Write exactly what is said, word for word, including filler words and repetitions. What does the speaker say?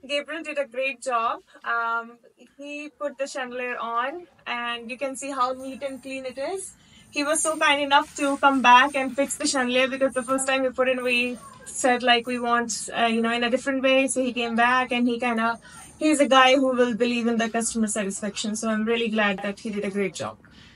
Gabriel did a great job. Um, he put the chandelier on, and you can see how neat and clean it is. He was so kind enough to come back and fix the chandelier because the first time we put in, we said like we want, uh, you know, in a different way. So he came back and he kind of, he's a guy who will believe in the customer satisfaction. So I'm really glad that he did a great job.